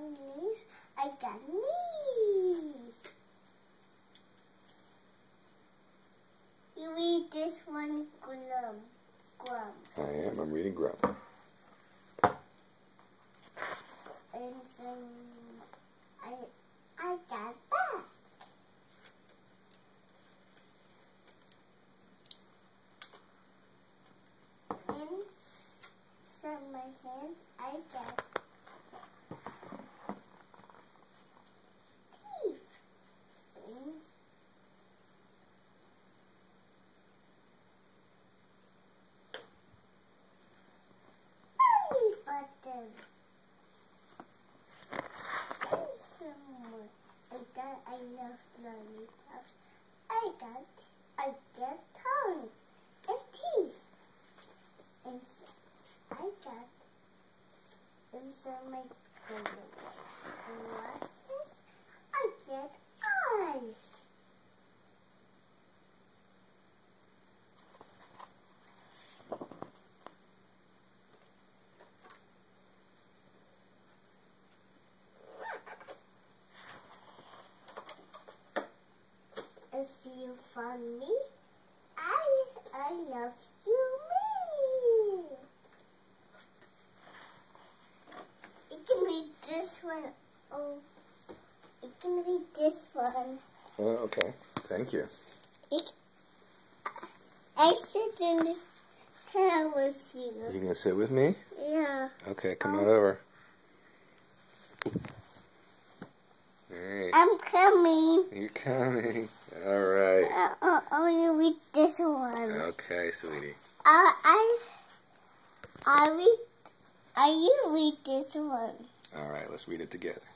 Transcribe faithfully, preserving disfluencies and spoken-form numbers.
knees. I got knees. You read this one, Grump. Grump. I am. I'm reading Grump. And then I, I got back. And so my hands, I got teeth. And belly button. And some more. I got, I love lollipops. I got, I got tongue and teeth. And so I got inside my fingers. And what's this? I get eyes. If you found me, I I love you. You can read this one. Oh, you can read this one. Oh, okay. Thank you. It, I sit in this chair with you. Are you going to sit with me? Yeah. Okay, come um, on over. Hey. I'm coming. You're coming. All right. Uh, uh, I want to read this one. Okay, sweetie. Uh, I, I read. I you read this one. All right, let's read it together.